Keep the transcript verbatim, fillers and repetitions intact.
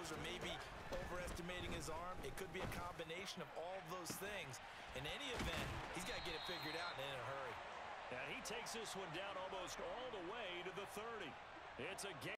throws or maybe overestimating his arm. It could be a combination of all of those things. In any event, he's got to get it figured out and in a hurry. And he takes this one down almost all the way to the thirty. It's a game.